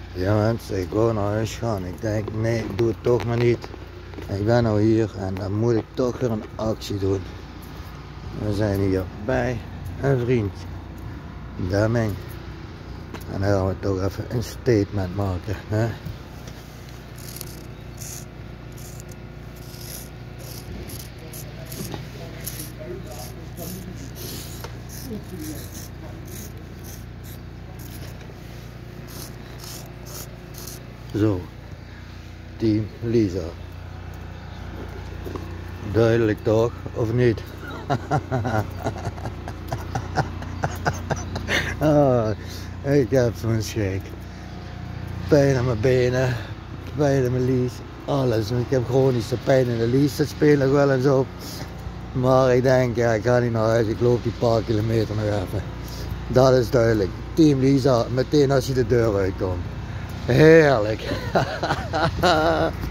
Ja mensen, ik wou naar huis gaan. Ik denk nee, ik doe het toch maar niet. Ik ben nou hier en dan moet ik toch weer een actie doen. We zijn hier bij een vriend, daarmee. En dan gaan we toch even een statement maken. Hè? Zo, team Lisa. Duidelijk toch, of niet? Oh, ik heb zo'n schrik. Pijn aan mijn benen, pijn aan mijn lies, alles. Ik heb chronische pijn in de lies, dat speelt nog wel eens op. Maar ik denk, ja, ik ga niet naar huis, ik loop die paar kilometer nog even. Dat is duidelijk. Team Lisa, meteen als je de deur uitkomt. Heerlijk.